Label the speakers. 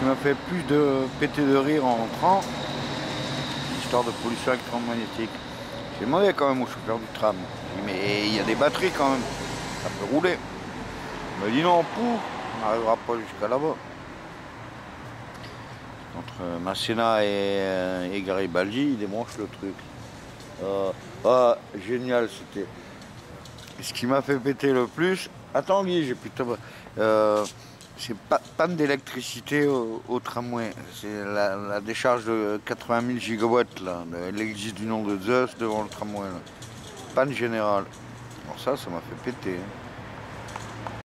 Speaker 1: qui m'a fait plus de péter de rire en rentrant, histoire de pollution électromagnétique. J'ai demandé quand même au chauffeur du tram. J'ai dit, mais il y a des batteries quand même, ça peut rouler. Il m'a dit non, on n'arrivera pas jusqu'à là-bas. Entre Masséna et Garibaldi, il débranche le truc. Génial, c'était. Ce qui m'a fait péter le plus. Attends, Guy, j'ai putain. C'est panne d'électricité au tramway. C'est la décharge de 80 000 gigawatts, là. L'église du nom de Zeus devant le tramway, là. Panne générale. Alors ça m'a fait péter. Hein.